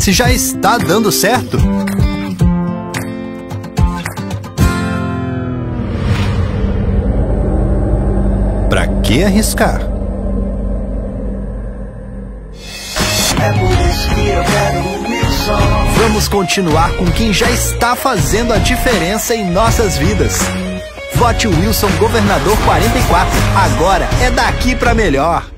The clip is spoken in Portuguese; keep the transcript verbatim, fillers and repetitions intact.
se já está dando certo? Pra que arriscar? É por isso que eu quero o Wilson. Vamos continuar com quem já está fazendo a diferença em nossas vidas. Vote Wilson Governador quarenta e quatro. Agora é daqui pra melhor.